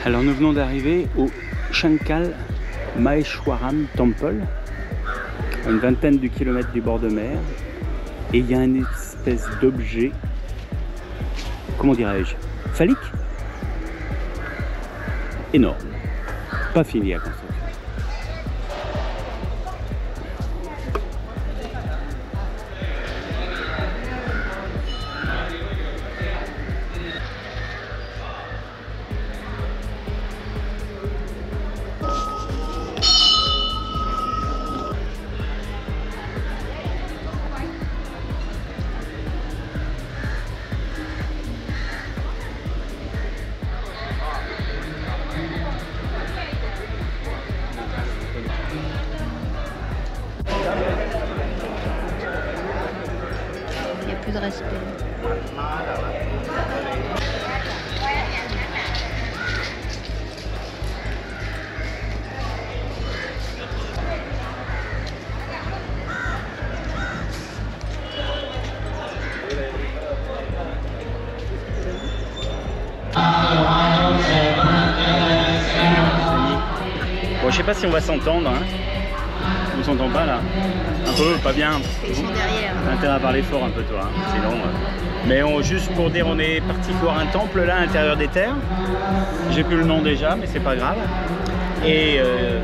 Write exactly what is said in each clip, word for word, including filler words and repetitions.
Alors nous venons d'arriver au Shankal Maheshwaram Temple, à une vingtaine de kilomètres du bord de mer, et il y a une espèce d'objet, comment dirais-je, phallique, énorme, pas fini à construire. Il n'y a plus de respect. Bon, je sais pas si on va s'entendre, hein. On s'entend pas là. Un peu, pas bien. Ils sont derrière. T'as intérêt à parler fort un peu toi, hein. Sinon. Euh... Mais on, juste pour dire, on est parti voir un temple là à l'intérieur des terres. J'ai plus le nom déjà, mais c'est pas grave. Et euh...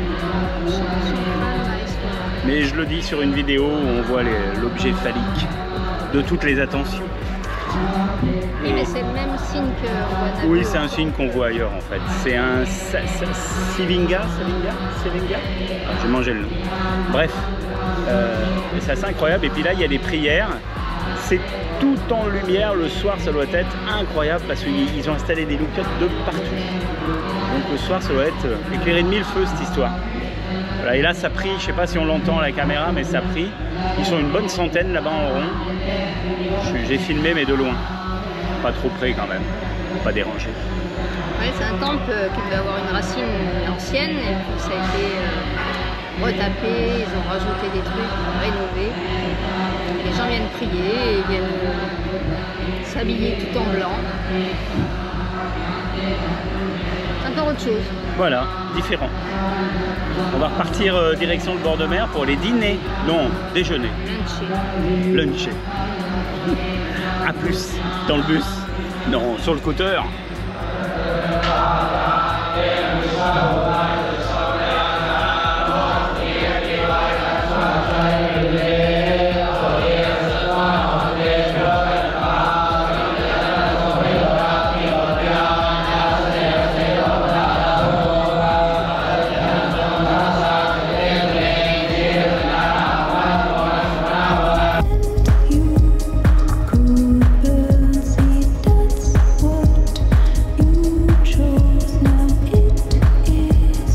mais je le dis sur une vidéo où on voit l'objet phallique de toutes les attentions. Oui, mais c'est le même signe qu'on voit d'abord. Oui, c'est un signe qu'on voit ailleurs en fait. C'est un Sivinga, Sivinga, Sivinga. Ah, j'ai mangé le nom. Bref, euh, c'est assez incroyable. Et puis là, il y a des prières. C'est tout en lumière. Le soir, ça doit être incroyable parce qu'ils ont installé des lookouts de partout. Donc le soir, ça doit être éclairé de mille feux cette histoire. Voilà, et là, ça prie. Je sais pas si on l'entend à la caméra, mais ça prie. Ils sont une bonne centaine là-bas en rond. J'ai filmé, mais de loin. Pas trop près quand même, pas déranger. Oui, c'est un temple qui devait avoir une racine ancienne et puis ça a été euh, retapé, ils ont rajouté des trucs, rénové. Et les gens viennent prier, ils viennent euh, s'habiller tout en blanc. Encore autre chose. Voilà, différent. On va repartir euh, direction le bord de mer pour les dîner. Non, déjeuner. Luncher. Luncher. A plus, dans le bus. Non, sur le scooter. Chose now it is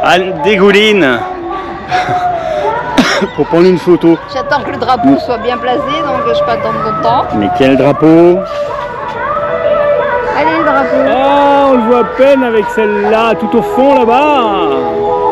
Anne dégouline pour prendre une photo. J'attends que le drapeau soit bien placé, donc je peux attendre longtemps. Mais quel drapeau? Allez, le drapeau. Oh, on le voit à peine avec celle-là, tout au fond là-bas.